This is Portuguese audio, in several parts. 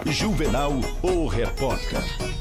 Juvenal, o repórter.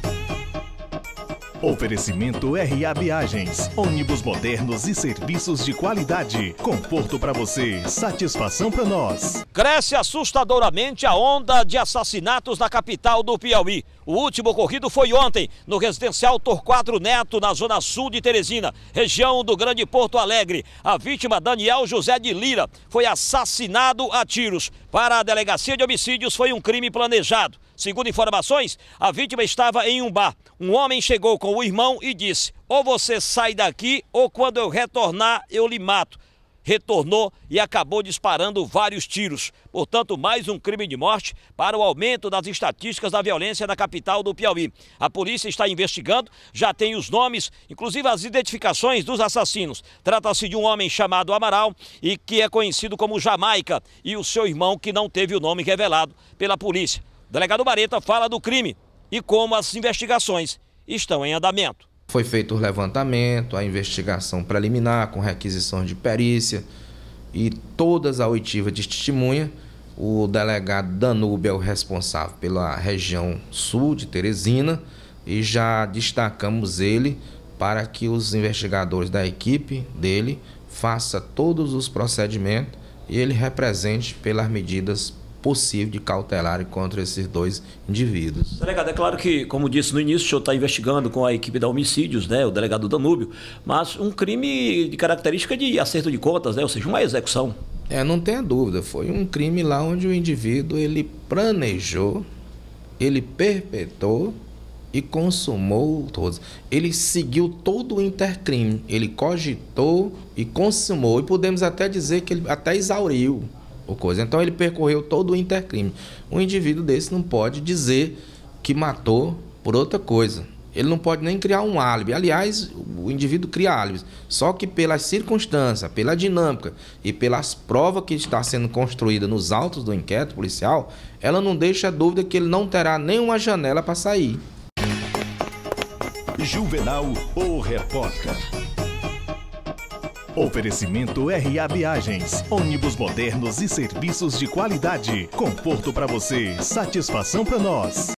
Oferecimento RA Viagens, ônibus modernos e serviços de qualidade. Conforto para você, satisfação para nós. Cresce assustadoramente a onda de assassinatos na capital do Piauí. O último ocorrido foi ontem, no residencial Torquato Neto, na zona sul de Teresina, região do Grande Porto Alegre. A vítima, Daniel José de Lira, foi assassinado a tiros. Para a Delegacia de Homicídios, foi um crime planejado. Segundo informações, a vítima estava em um bar. Um homem chegou com o irmão e disse: ou você sai daqui ou quando eu retornar eu lhe mato. Retornou e acabou disparando vários tiros. Portanto, mais um crime de morte para o aumento das estatísticas da violência na capital do Piauí. A polícia está investigando, já tem os nomes, inclusive as identificações dos assassinos. Trata-se de um homem chamado Amaral e que é conhecido como Jamaica, e o seu irmão, que não teve o nome revelado pela polícia. O delegado Bareta fala do crime e como as investigações estão em andamento. Foi feito o levantamento, a investigação preliminar com requisição de perícia e todas as oitivas de testemunha. O delegado Danúbio é o responsável pela região sul de Teresina e já destacamos ele para que os investigadores da equipe dele façam todos os procedimentos e ele represente pelas medidas possível de cautelar contra esses dois indivíduos. Delegado, é claro que, como disse no início, o senhor está investigando com a equipe da Homicídios, né, o delegado Danúbio, mas um crime de característica de acerto de contas, né, ou seja, uma execução. Não tenha dúvida, foi um crime lá onde o indivíduo ele planejou, ele perpetrou e consumou todos. Ele seguiu todo o intercrime, ele cogitou e consumou, e podemos até dizer que ele até exauriu o coisa. Então ele percorreu todo o intercrime. Um indivíduo desse não pode dizer que matou por outra coisa. Ele não pode nem criar um álibi. Aliás, o indivíduo cria álibis. Só que pelas circunstâncias, pela dinâmica e pelas provas que está sendo construída nos autos do inquérito policial, ela não deixa dúvida que ele não terá nenhuma janela para sair. Juvenal, o repórter. Oferecimento RA Viagens, ônibus modernos e serviços de qualidade. Conforto para você, satisfação para nós.